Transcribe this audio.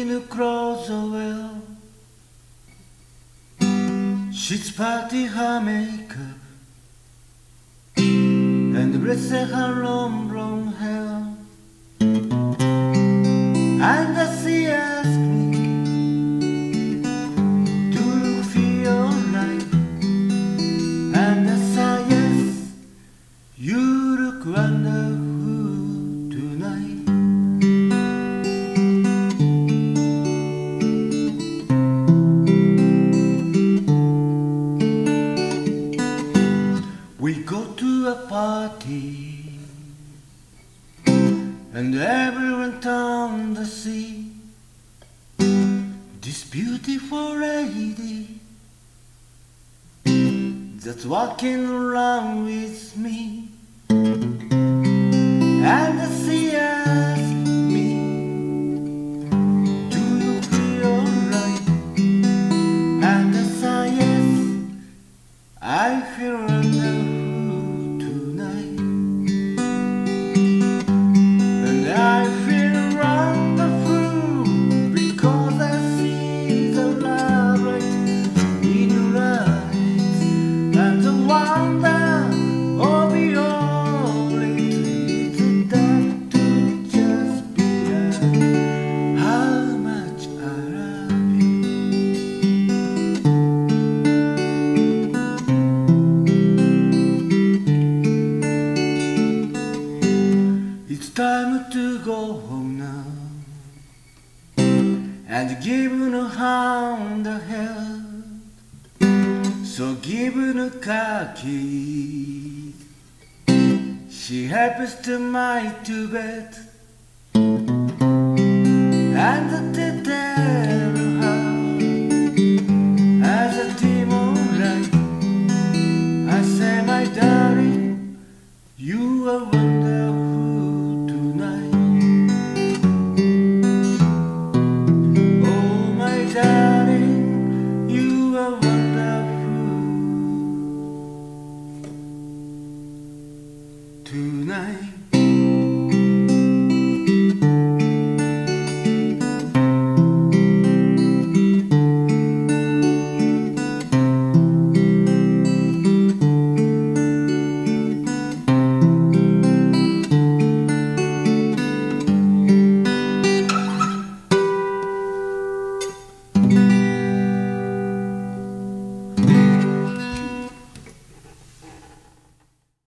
in a closer well. She's party her makeup and bless her long brown hair. And as she asked me, do you feel alright? And I said yes, you look wonderful tonight. We go to a party and everyone turned to see this beautiful lady that's walking around with me. And she asked me, do you feel alright? And I said yes, I feel wonderful tonight. And I feel wonderful because I see the light in your eyes and the wonder of your it's that to just be how much I love you. It's time to go home now and give no hand a hand. So give no car keys. She helps to my to bed and the